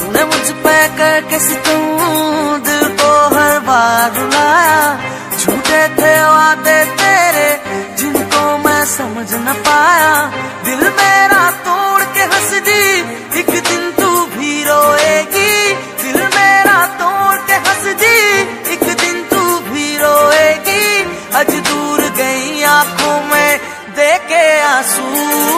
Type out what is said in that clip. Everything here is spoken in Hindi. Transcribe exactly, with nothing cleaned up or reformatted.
तूने मुझ पे करके सितम दिल को हर बार रुलाया। झूठे थे वादे तेरे जिनको मैं समझ न पाया। दिल मेरा तोड़ के हंस दी, एक दिन तू भी रोएगी। दिल मेरा तोड़ के हंस दी, एक दिन तू भी रोएगी। आज दूर गई आंखों में देके आंसू।